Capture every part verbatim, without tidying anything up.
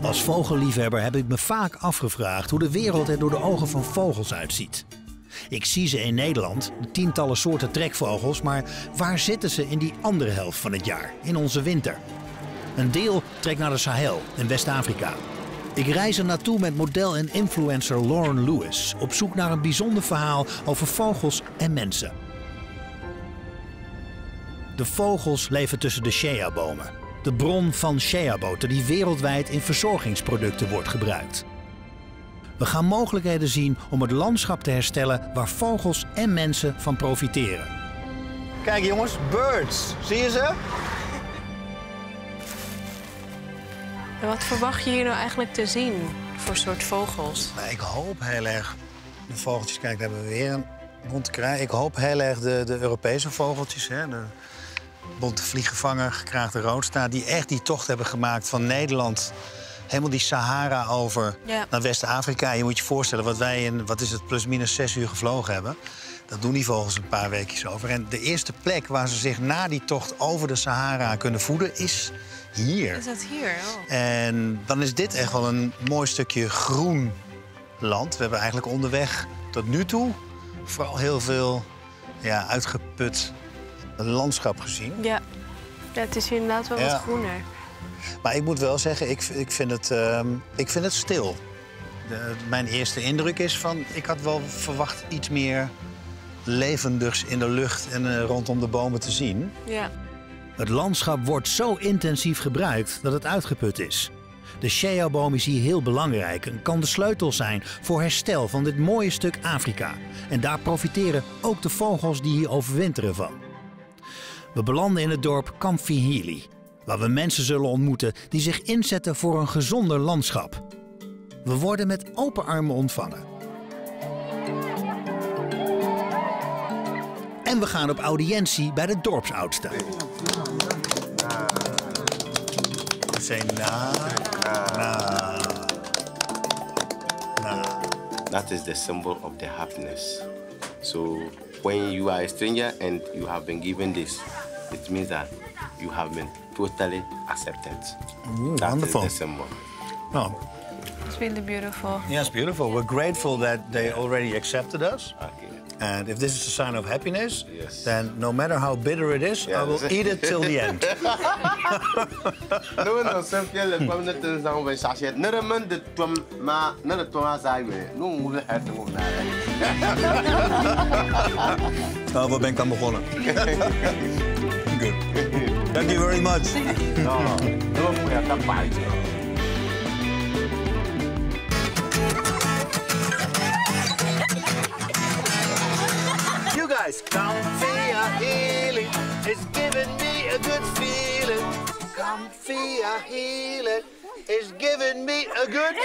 Als vogelliefhebber heb ik me vaak afgevraagd hoe de wereld er door de ogen van vogels uitziet. Ik zie ze in Nederland, tientallen soorten trekvogels, maar waar zitten ze in die andere helft van het jaar, in onze winter? Een deel trekt naar de Sahel in West-Afrika. Ik reis er naartoe met model en influencer Lauren Lewis, op zoek naar een bijzonder verhaal over vogels en mensen. De vogels leven tussen de shea-bomen, de bron van shea-boter die wereldwijd in verzorgingsproducten wordt gebruikt. We gaan mogelijkheden zien om het landschap te herstellen waar vogels en mensen van profiteren. Kijk jongens, birds. Zie je ze? En wat verwacht je hier nou eigenlijk te zien voor soort vogels? Nou, ik hoop heel erg, de vogeltjes, kijk, daar hebben we weer een bonte kraai. Ik hoop heel erg de, de Europese vogeltjes, hè, de bonte vliegenvanger, gekraagde roodstaart, die echt die tocht hebben gemaakt van Nederland, helemaal die Sahara over ja. naar West-Afrika. Je moet je voorstellen wat wij in, wat is het, plus minus zes uur gevlogen hebben. Dat doen die vogels een paar weekjes over. En de eerste plek waar ze zich na die tocht over de Sahara kunnen voeden is hier. Is dat hier? Oh. En dan is dit echt wel een mooi stukje groen land. We hebben eigenlijk onderweg tot nu toe vooral heel veel ja, uitgeput landschap gezien. Ja. ja, het is hier inderdaad wel ja. wat groener. Maar ik moet wel zeggen, ik, ik, vind, het, uh, ik vind het stil. De, mijn eerste indruk is van, ik had wel verwacht iets meer levendigs in de lucht en uh, rondom de bomen te zien. Ja. Het landschap wordt zo intensief gebruikt dat het uitgeput is. De shea-boom is hier heel belangrijk en kan de sleutel zijn voor herstel van dit mooie stuk Afrika. En daar profiteren ook de vogels die hier overwinteren van. We belanden in het dorp Kamfihili, waar we mensen zullen ontmoeten die zich inzetten voor een gezonder landschap. We worden met open armen ontvangen. En we gaan op audiëntie bij de dorpsoudste. Say na, na, na. That is the symbol of the happiness. So when you are a stranger and you have been given this, it means that you have been totally accepted. Ooh, that wonderful. is the symbol. Oh. It's really beautiful. Yes, beautiful. We're grateful that they already accepted us. Okay. And if this is a sign of happiness, yes. then no matter how bitter it is, yes. I will eat it till the end. No, no, simply the permanent is down by Sasha. Never mind the Tom, ma, not a Thomas I may. No, we have to go now. Oh, waar ben ik aan begonnen? Good. Thank you very much. No, no, we have to fight. You guys, Kamfihili is giving me a good feeling. Kamfihili is giving me a good.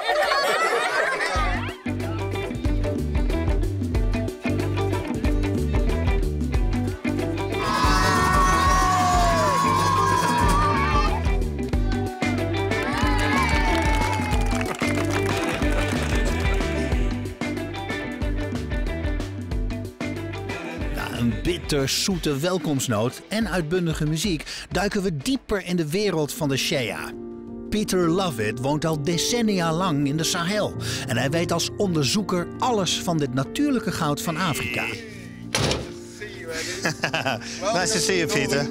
Een bitterzoete welkomstnoot en uitbundige muziek duiken we dieper in de wereld van de shea. Peter Lovett woont al decennia lang in de Sahel en hij weet als onderzoeker alles van dit natuurlijke goud van Afrika. Nice to see you, Peter.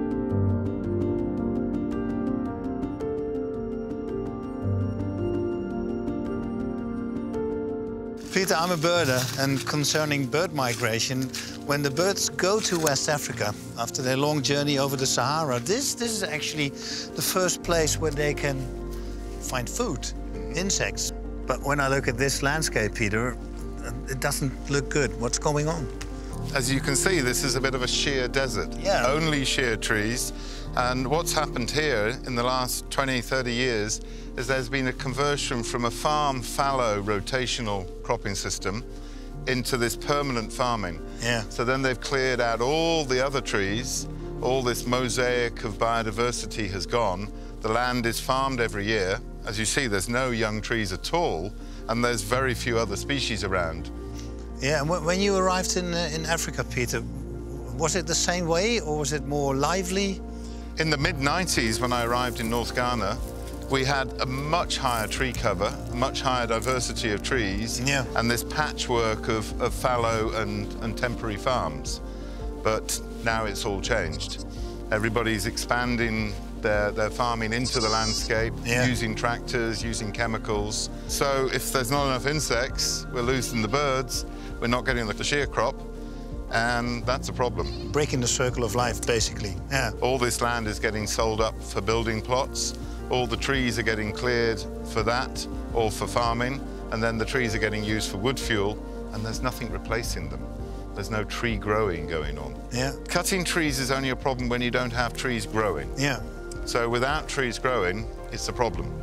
Peter, I'm a birder, and concerning bird migration, when the birds go to West Africa after their long journey over the Sahara, this, this is actually the first place where they can find food, insects. But when I look at this landscape, Peter, it doesn't look good. What's going on? As you can see, this is a bit of a sheer desert. Yeah. Only sheer trees. And what's happened here in the last twenty, thirty years is there's been a conversion from a farm fallow rotational cropping system into this permanent farming. Yeah. So then they've cleared out all the other trees, all this mosaic of biodiversity has gone. The land is farmed every year. As you see, there's no young trees at all, and there's very few other species around. Yeah, and when you arrived in, uh, in Africa, Peter, was it the same way or was it more lively? In the mid nineties, when I arrived in North Ghana, we had a much higher tree cover, a much higher diversity of trees, yeah. and this patchwork of, of fallow and, and temporary farms. But now it's all changed. Everybody's expanding their, their farming into the landscape, yeah. using tractors, using chemicals. So if there's not enough insects, we're losing the birds, we're not getting the shea crop, and that's a problem. Breaking the circle of life, basically. Yeah. All this land is getting sold up for building plots. All the trees are getting cleared for that or for farming, and then the trees are getting used for wood fuel, and there's nothing replacing them. There's no tree growing going on. Yeah. Cutting trees is only a problem when you don't have trees growing. Yeah. So without trees growing, it's a problem.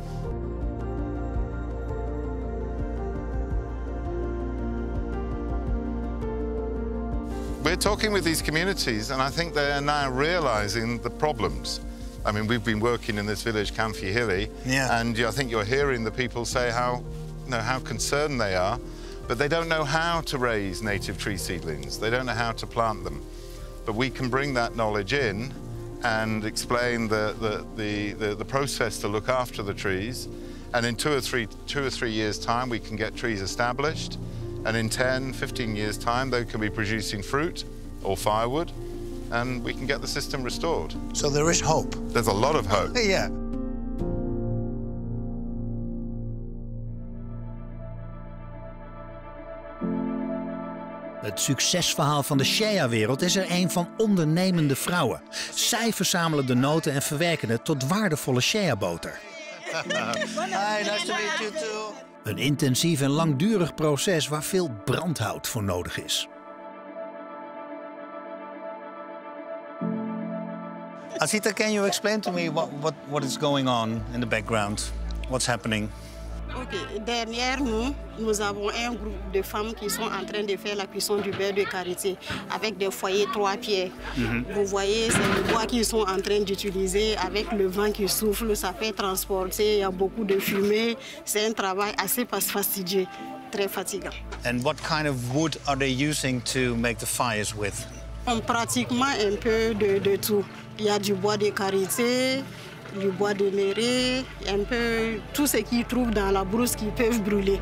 We're talking with these communities, and I think they are now realizing the problems. I mean, we've been working in this village, Camphie Hilly, yeah. and I think you're hearing the people say how, you know, how concerned they are, but they don't know how to raise native tree seedlings. They don't know how to plant them. But we can bring that knowledge in and explain the, the, the, the, the process to look after the trees. And in two or three, two or three years' time, we can get trees established. And in ten, fifteen years' time, they can be producing fruit or firewood, and we can get the system restored. So there is hope. There's a lot of hope. Yeah. Het succesverhaal van de shea-wereld is er een van ondernemende vrouwen. Zij verzamelen de noten en verwerken het tot waardevolle shea-boter. Hi, nice to meet you too. Een intensief en langdurig proces waar veel brandhout voor nodig is. Asita, can you explain to me what, what, what is going on in the background? What's happening? Ok, derrière nous, nous avons un groupe de femmes qui sont en train de faire la cuisson du beurre de karité avec des foyers trois pierres. Mm-hmm. Vous voyez, c'est le bois qu'ils sont en train d'utiliser avec le vent qui souffle, ça fait transporter, il y a beaucoup de fumée. C'est un travail assez fastidieux, très fatigant. And what kind of wood are they using to make the fires with? On pratiquement un peu de, de tout. Il y a du bois de karité, du bois de néré, un peu tout ce qu'ils trouvent dans la brousse qui peuvent brûler.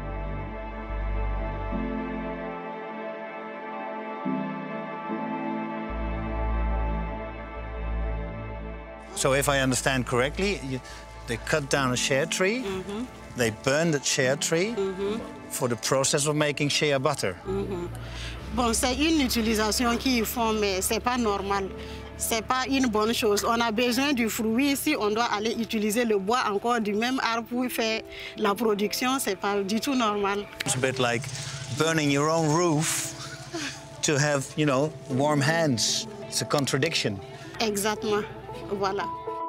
So if I understand correctly, you, they cut down a shea tree, mm-hmm. they burn the shea tree mm-hmm. for the process of making shea butter. Mm-hmm. Bon, c'est une utilisation qu'ils font, mais c'est pas normal. C'est pas une bonne chose. On a besoin du fruit. Si on doit aller utiliser le bois encore du même arbre pour faire la production, c'est pas du tout normal. It's a bit like burning your own roof to have, you know, warm hands. It's a contradiction. Exactement. Voilà.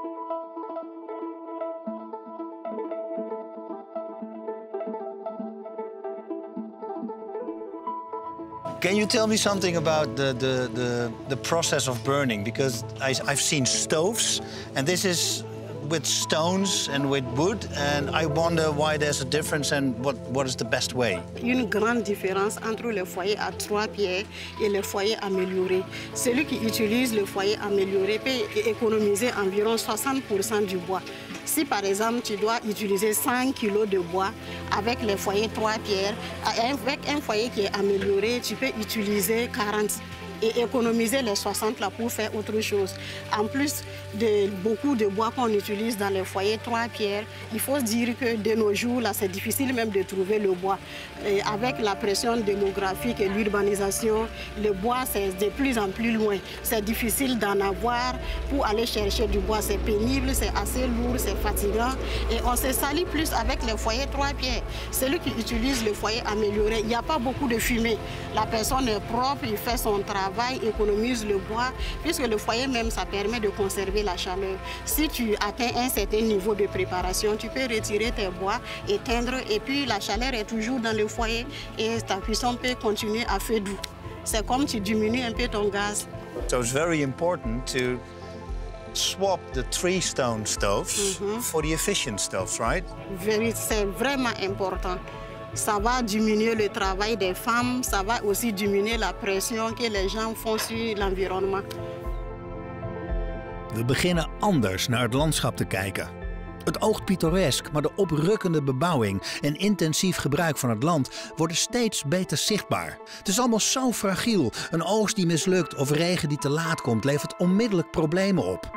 Can you tell me something about the, the, the, the process of burning? Because I, I've seen stoves, and this is with stones and with wood, and I wonder why there's a difference and what, what is the best way. Une grande différence entre le foyer à trois pierres et le foyer amélioré. Celui qui utilise le foyer amélioré peut économiser environ soixante pour cent du bois. Si par exemple tu dois utiliser cent kilos de bois avec le foyer trois pierres, avec un foyer qui est amélioré, tu peux utiliser quarante et économiser les soixante là pour faire autre chose. En plus de beaucoup de bois qu'on utilise dans les foyers trois pierres, il faut se dire que de nos jours, là, c'est difficile même de trouver le bois. Et avec la pression démographique et l'urbanisation, le bois, c'est de plus en plus loin. C'est difficile d'en avoir. Pour aller chercher du bois, c'est pénible, c'est assez lourd, c'est fatigant. Et on se salit plus avec les foyers trois pierres. Celui qui utilise le foyer amélioré, il n'y a pas beaucoup de fumée. La personne est propre, il fait son travail, économise le bois, puisque le foyer même, ça permet de conserver la chaleur. Si tu atteins un certain niveau de préparation, tu peux retirer tes bois, éteindre, et puis la chaleur est toujours dans le foyer et ta cuisson peut continuer à feu doux. C'est comme tu diminues un peu ton gaz. So it's very important to swap the three stone stoves mm-hmm. for the efficient stoves, right? C'est vraiment important. Ça va diminuer le travail des femmes, ça va aussi diminuer la pression que les gens font sur l'environnement. We beginnen anders naar het landschap te kijken. Het oogt pittoresk, maar de oprukkende bebouwing en intensief gebruik van het land worden steeds beter zichtbaar. Het is allemaal zo fragiel. Een oogst die mislukt of regen die te laat komt levert onmiddellijk problemen op.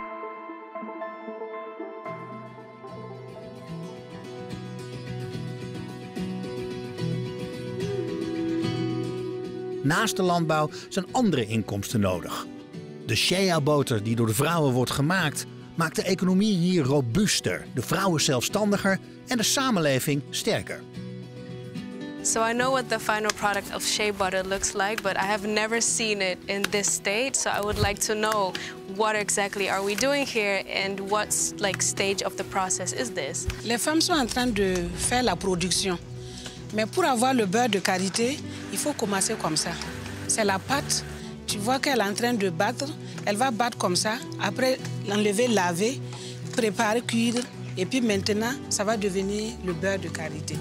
Naast de landbouw zijn andere inkomsten nodig. De shea-boter die door de vrouwen wordt gemaakt, maakt de economie hier robuuster, de vrouwen zelfstandiger en de samenleving sterker. So I know what the final product of shea butter looks like, but I have never seen it in this state. So I would like to know what exactly are we doing here and what like stage of the process is this? Les femmes sont en train de faire la production. Mais pour avoir le beurre de karité, il faut commencer comme ça. C'est la pâte. Tu vois qu'elle est en train de battre. Elle va battre comme ça. Après, l'enlever, laver, préparer, cuire. Et puis maintenant, ça va devenir le beurre de karité.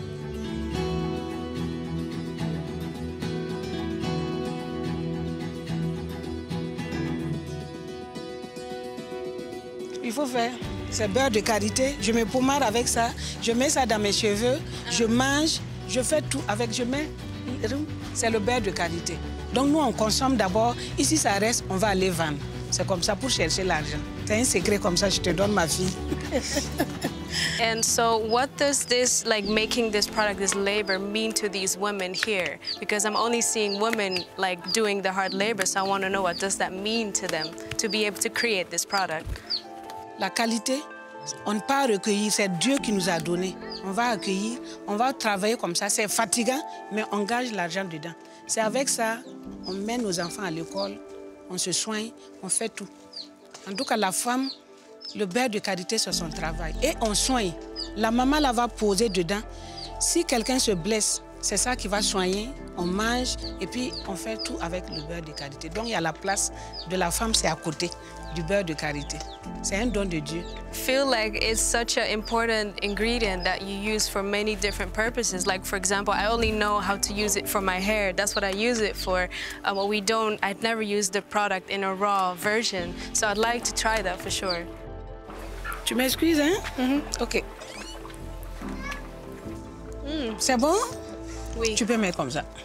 Il faut faire ce beurre de karité. Je me pommade avec ça. Je mets ça dans mes cheveux. Je mange. Je fais tout avec, je mets, c'est le beurre de qualité. Donc nous, on consomme d'abord. Ici, ça reste, on va aller vendre. C'est comme ça pour chercher l'argent. C'est un secret comme ça, je te donne ma fille. And so what does this, like making this product, this labor, mean to these women here? Because I'm only seeing women like doing the hard labor, so I want to know what does that mean to them to be able to create this product? La qualité, on ne peut pas recueillir, c'est Dieu qui nous a donné. On va accueillir, on va travailler comme ça. C'est fatigant, mais on gage l'argent dedans. C'est avec ça, on mène nos enfants à l'école, on se soigne, on fait tout. En tout cas, la femme, le beurre de karité, c'est son travail. Et on soigne. La maman la va poser dedans. Si quelqu'un se blesse, c'est ça qui va soigner. On mange et puis on fait tout avec le beurre de karité. Donc il y a la place de la femme, c'est à côté du beurre de karité. C'est un don de Dieu. I feel like it's such an important ingredient that you use for many different purposes. Like, for example, I only know how to use it for my hair. That's what I use it for. Um, but we don't, I'd never used the product in a raw version. So I'd like to try that for sure. Tu m'excuses, hein? Mm-hmm. OK. Mm. C'est bon? Oui. Tu peux mettre comme ça.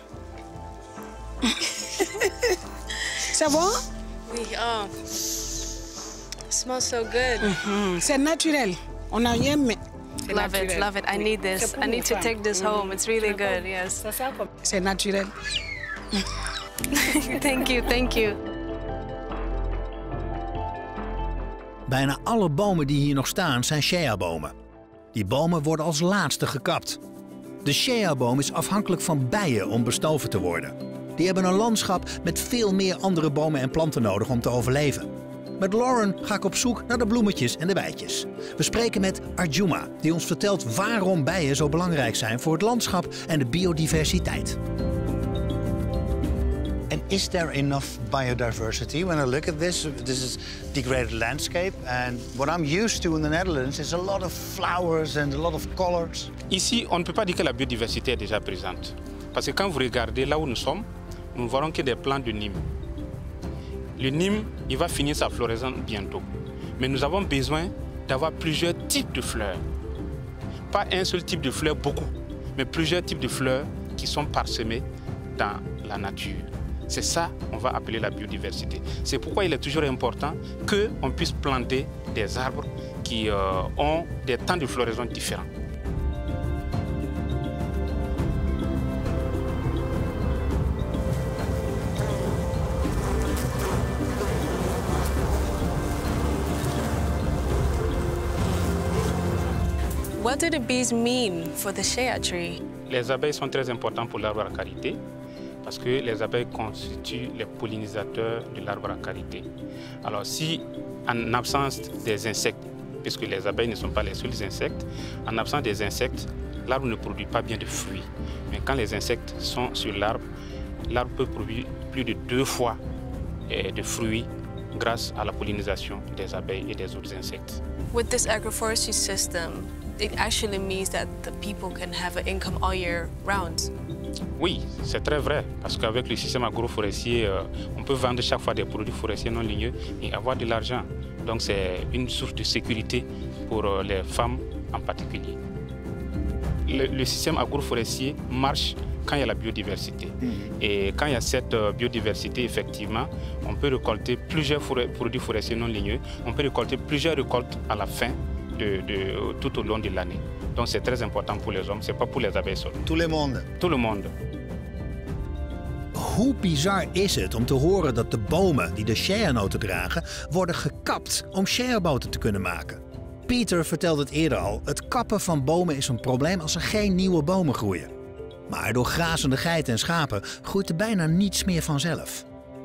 C'est bon? Oui. Oh. It smells so good. Mm-hmm. C'est naturel. On n'a rien mis. Love it, love it. I need this. I need to take this home. It's really good, yes. C'est naturel. Thank you, thank you. Bijna alle bomen die hier nog staan zijn shea-bomen. Die bomen worden als laatste gekapt. De shea-boom is afhankelijk van bijen om bestoven te worden. Die hebben een landschap met veel meer andere bomen en planten nodig om te overleven. Met Lauren ga ik op zoek naar de bloemetjes en de bijtjes. We spreken met Arjuma, die ons vertelt waarom bijen zo belangrijk zijn voor het landschap en de biodiversiteit. And is there enough biodiversity? When I look at this, this is degraded landscape, and what I'm used to in the Netherlands is a lot of flowers and a lot of colors. Ici, on ne peut pas dire que la biodiversité est déjà présente. Parce que quand vous regardez là où nous sommes, nous ne verrons que des plants de Nîmes. Le Nîmes, il va finir sa floraison bientôt. Mais nous avons besoin d'avoir plusieurs types de fleurs. Pas un seul type de fleurs, beaucoup, mais plusieurs types de fleurs qui sont parsemées dans la nature. C'est ça qu'on va appeler la biodiversité. C'est pourquoi il est toujours important qu'on puisse planter des arbres qui euh, ont des temps de floraison différents. What do the bees mean for the shea tree? Les abeilles sont très importantes pour l'arbre à karité parce que les abeilles constituent les pollinisateurs de l'arbre à karité. Alors si, en absence des insectes, puisque les abeilles ne sont pas les seuls insectes, en absence des insectes, l'arbre ne produit pas bien de fruits. Mais quand les insectes sont sur l'arbre, l'arbre peut produire plus de deux fois de fruits grâce à la pollinisation des abeilles et des autres insectes. With this agroforestry system, it actually means that the people can have an income all year round. Oui, c'est très vrai, parce qu'avec le système agroforestier, euh, on peut vendre chaque fois des produits forestiers non ligneux et avoir de l'argent. Donc c'est une source de sécurité pour les femmes en particulier. Le, le système agroforestier marche quand il y a la biodiversité. Mmh. Et quand il y a cette biodiversité, effectivement, on peut récolter plusieurs forêts, produits forestiers non ligneux. On peut récolter plusieurs récoltes à la fin, de, de, tout au long de l'année. Donc c'est très important pour les hommes, c'est pas pour les abeilles seulement. Tout le monde. Tout le monde. Hoe bizar is het om te horen dat de bomen die de shea-noten dragen, worden gekapt om shea-boter te kunnen maken? Peter vertelde het eerder al, het kappen van bomen is een probleem als er geen nieuwe bomen groeien. Maar door grazende geiten en schapen groeit er bijna niets meer vanzelf.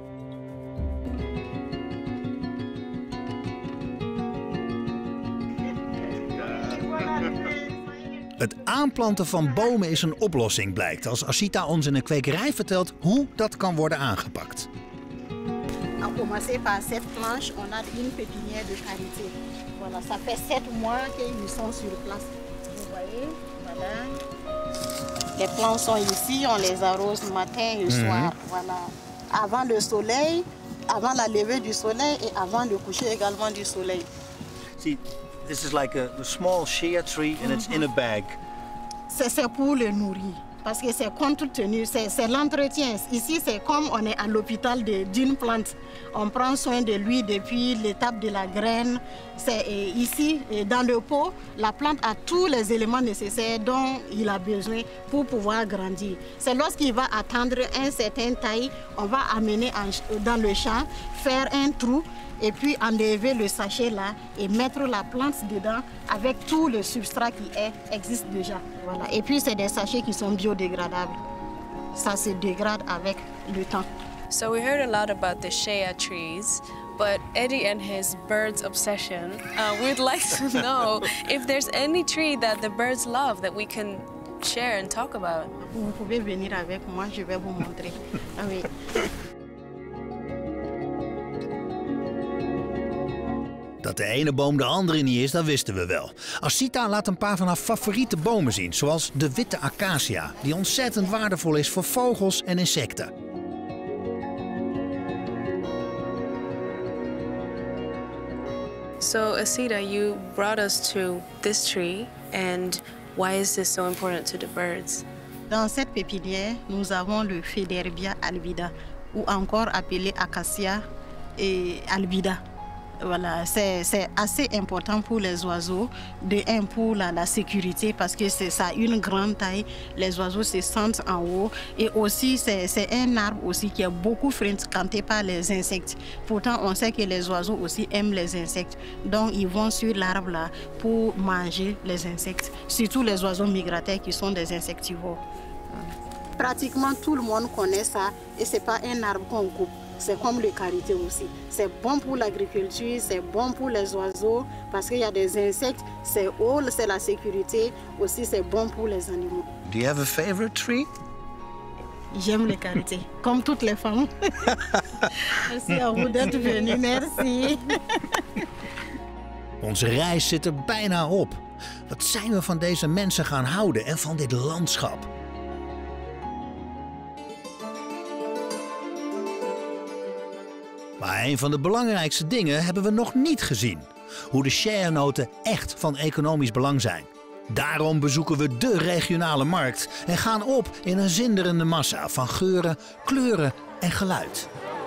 Het aanplanten van bomen is een oplossing, blijkt als Asita ons in een kwekerij vertelt hoe dat kan worden aangepakt. On commence par cette planche, on a une pépinière de karité. Voilà, ça fait sept mois qu'ils sont sur place. Vous voyez, voilà. Les plantes sont ici, on les arrose matin et soir. Mm-hmm. Voilà. Avant le soleil, avant la levée du soleil et avant le coucher également du soleil. See, this is like a, a small shea tree and it's in a bag. C'est pour le nourrir. Parce que c'est contenu, c'est l'entretien. Ici, c'est comme on est à l'hôpital d'une plante. On prend soin de lui depuis l'étape de la graine. C'est ici, dans le pot, la plante a tous les éléments nécessaires dont il a besoin pour pouvoir grandir. C'est lorsqu'il va atteindre un certain taille, on va amener en, dans le champ, faire un trou, et puis enlever le sachet là et mettre la plante dedans avec tout le substrat qui est, existe déjà. Voilà. Et puis c'est des sachets qui sont biodégradables. Ça se dégrade avec le temps. So we heard a lot about the shea trees, but Eddie and his birds obsession, uh, we'd like to know if there's any tree that the birds love that we can share and talk about. Vous pouvez venir avec moi, je vais vous montrer. Ah oui. Dat de ene boom de andere niet is, dat wisten we wel. Asita laat een paar van haar favoriete bomen zien, zoals de witte acacia, die ontzettend waardevol is voor vogels en insecten. So Asita, you brought us to this tree, and why is this so important to the birds? Dans cette pépinière, nous avons le Federbia albida, ou encore appelé acacia et albida. Voilà, c'est assez important pour les oiseaux, de un pour la, la sécurité parce que ça a une grande taille, les oiseaux se sentent en haut et aussi c'est un arbre aussi qui est beaucoup fréquenté par les insectes. Pourtant on sait que les oiseaux aussi aiment les insectes, donc ils vont sur l'arbre là pour manger les insectes, surtout les oiseaux migrateurs qui sont des insectivores. Pratiquement tout le monde connaît ça et c'est pas un arbre qu'on coupe. C'est comme le karité aussi. C'est bon pour l'agriculture, c'est bon pour les oiseaux parce qu'il y a des insectes, c'est haut, c'est la sécurité, aussi c'est bon pour les animaux. Do you have a favorite tree? J'aime le karité, comme toutes les femmes. Merci à vous d'être venus, merci. Onze reis zit er bijna op. Wat zijn we van deze mensen gaan houden en van dit landschap? Maar een van de belangrijkste dingen hebben we nog niet gezien. Hoe de shea-noten echt van economisch belang zijn. Daarom bezoeken we de regionale markt en gaan op in een zinderende massa van geuren, kleuren en geluid.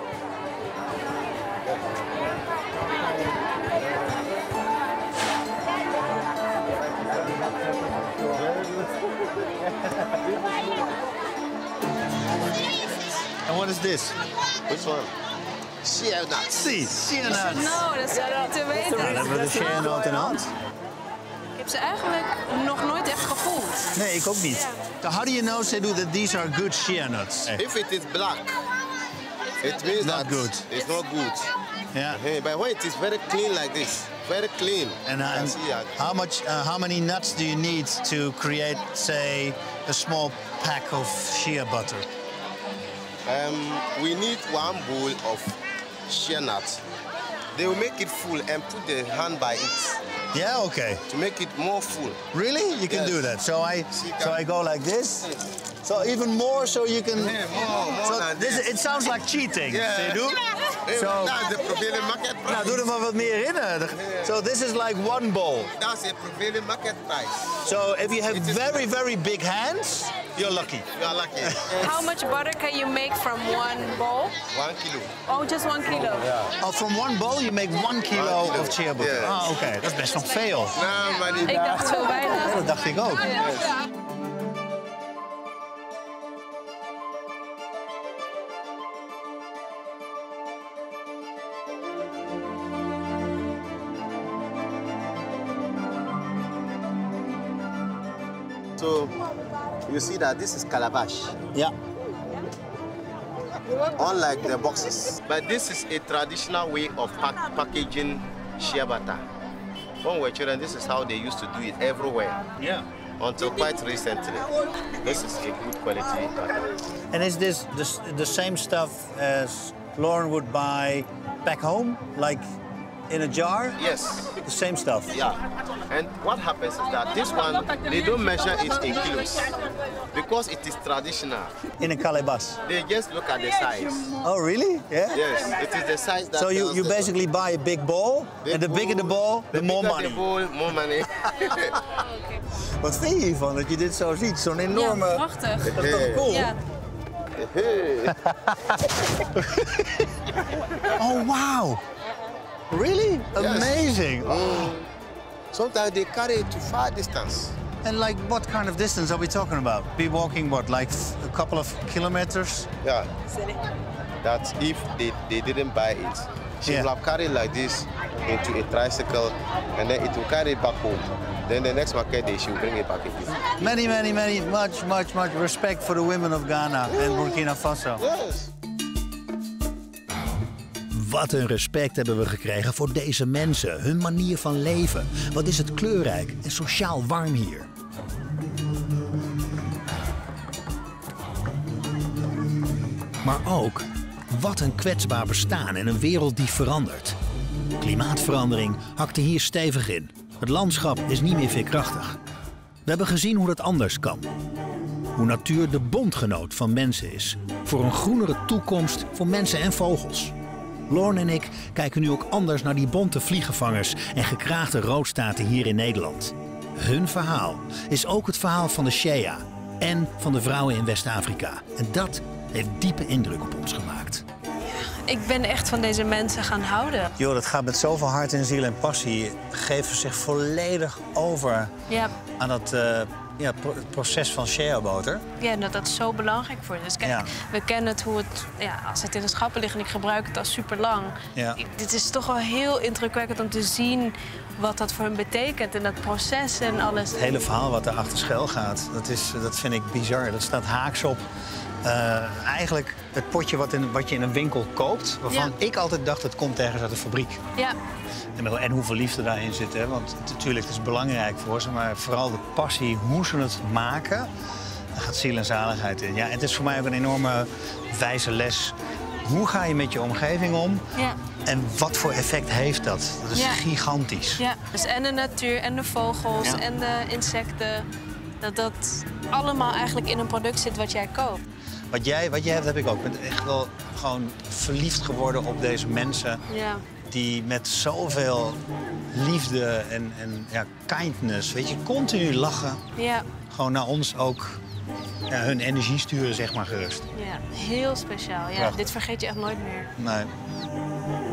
And what is this? Which one? Shea nuts. See, shea nuts. No, dat is te weten. Nou, dan hebben we de shea-noot in de hand. Ik heb ze eigenlijk nog nooit echt gevoeld. Nee, ik ook niet. So how do you know, Seydou, that these are good shea nuts? If it is black, it means not that good. It's not good. Yeah. Hey, but when it is very clean like this, very clean. And, uh, and how much, uh, how many nuts do you need to create, say, a small pack of shea butter? Um, we need one bowl of shea nuts. They will make it full and put the hand by it. Yeah, okay. To make it more full. Really? You can yes. do that. So I, so I go like this. So even more, so you can. Yeah, more, more so than this. this. It sounds like cheating. Yeah. Seydou? So, That's the prevailing market price. nou, doe er maar wat meer in. hè. So this is like one bowl. That's the prevailing market price. So if you have very, very big hands, you're lucky. You are lucky. How much butter can you make from one bowl? One kilo. Oh, just one kilo. Oh, from one bowl you make one kilo, One kilo. of chia butter. Yes. Ah, oké. Dat is best nog veel. Nah, money. Ik dacht zo weinig. Ja, dat dacht ik ook. So you see that this is calabash, Ja. unlike the boxes. But this is a traditional way of pack packaging shea butter. When we were children, this is how they used to do it everywhere. Yeah. Until quite recently. This is a good quality butter. And is this the, the same stuff as Lauren would buy back home, like in a jar? Yes. The same stuff. Yeah. And what happens is that this one, they don't measure it in kilos because it is traditional. In a calabash. They just look at the size. Oh, really? Yeah. Yes, it is the size that. So you, tells you the- basically buy a big bowl, Big and the bigger the bowl, the, more bigger money. The bowl, more money. Wat vind je hiervan, dat je dit zo ziet? Zo'n enorme... Ja, prachtig. Dat is toch cool? Ja. Oh, wow. Really? Amazing. Oh. Sometimes they carry it to far distance. And like, what kind of distance are we talking about? Be walking, what, like a couple of kilometers? Yeah. That if they, they didn't buy it, she Yeah. will have carried like this into a tricycle and then it will carry it back home. Then the next market day she will bring it back again. Many, many, many, much, much, much respect for the women of Ghana and Burkina Faso. Yes. Wat een respect hebben we gekregen voor deze mensen, hun manier van leven. Wat is het kleurrijk en sociaal warm hier. Maar ook, wat een kwetsbaar bestaan in een wereld die verandert. Klimaatverandering hakte hier stevig in. Het landschap is niet meer veerkrachtig. We hebben gezien hoe dat anders kan. Hoe natuur de bondgenoot van mensen is. Voor een groenere toekomst voor mensen en vogels. Lauren en ik kijken nu ook anders naar die bonte vliegenvangers en gekraagde roodstaarten hier in Nederland. Hun verhaal is ook het verhaal van de shea en van de vrouwen in West-Afrika. En dat heeft diepe indruk op ons gemaakt. Ik ben echt van deze mensen gaan houden. Joh, dat gaat met zoveel hart en ziel en passie. Geven zich volledig over Ja. aan dat uh, ja, pro het proces van shea-boter. Ja, en dat dat zo belangrijk voor is. Kijk, Ja. we kennen het hoe het, ja, als het in de schappen ligt en ik gebruik het al super lang. Ja. Dit is toch wel heel indrukwekkend om te zien wat dat voor hen betekent en dat proces en alles. Het hele verhaal wat er achter schuil gaat, dat, is, dat vind ik bizar. Dat staat haaks op uh, eigenlijk het potje wat, in, wat je in een winkel koopt. Waarvan Ja. ik altijd dacht, het komt ergens uit de fabriek. Ja, En, en hoeveel liefde daarin zit. Hè? Want natuurlijk, het is belangrijk voor ze. Maar vooral de passie, hoe ze het maken, daar gaat ziel en zaligheid in. Ja, het is voor mij ook een enorme wijze les. Hoe ga je met je omgeving om? ja, En wat voor effect heeft dat? Dat is Ja. gigantisch. ja. Dus en de natuur en de vogels Ja. en de insecten. Dat dat allemaal eigenlijk in een product zit wat jij koopt. Wat jij, wat jij hebt, heb ik ook. Ik ben echt wel gewoon verliefd geworden op deze mensen. Ja. Die met zoveel liefde en, en ja, kindness, weet je, continu lachen. Ja, Gewoon naar ons ook ja, hun energie sturen, zeg maar, gerust. ja, heel speciaal. Ja, Prachtig. dit vergeet je echt nooit meer. Nee.